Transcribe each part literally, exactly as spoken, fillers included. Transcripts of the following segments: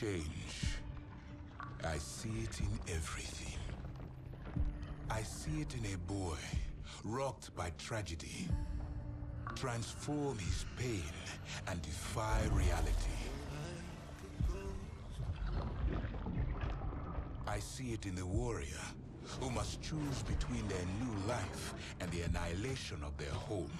Change. I see it in everything. I see it in a boy rocked by tragedy. Transform his pain and defy reality. I see it in the warrior who must choose between their new life and the annihilation of their home.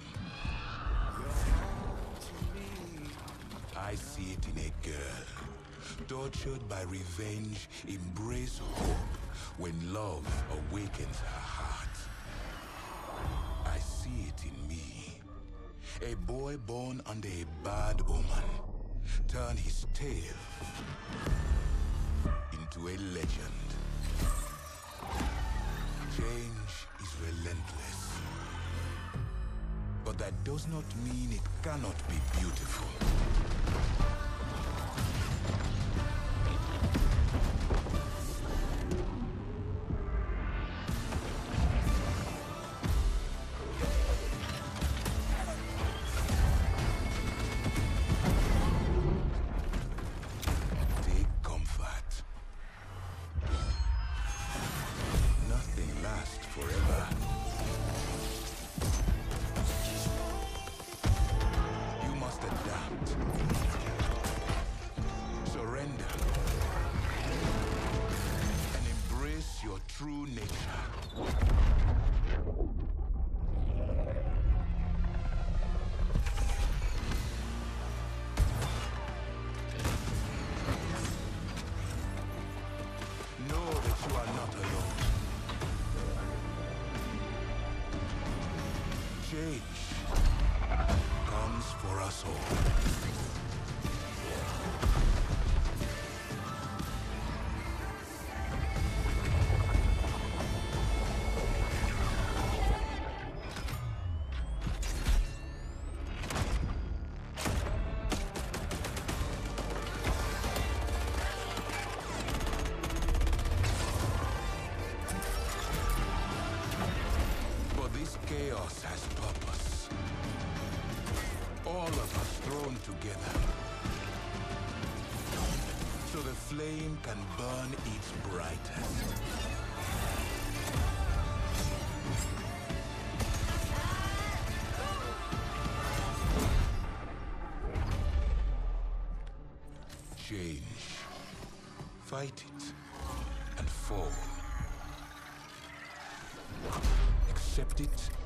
I see it in a girl, tortured by revenge, embrace hope when love awakens her heart. I see it in me, a boy born under a bad omen, turn his tale into a legend. Change is relentless, but that does not mean it cannot be beautiful. Forever. You must adapt, surrender, and embrace your true nature. Know that you are not alone. Change comes for us all. Chaos has purpose. All of us thrown together, so the flame can burn its brightest. Change. Fight it and fall. Accept it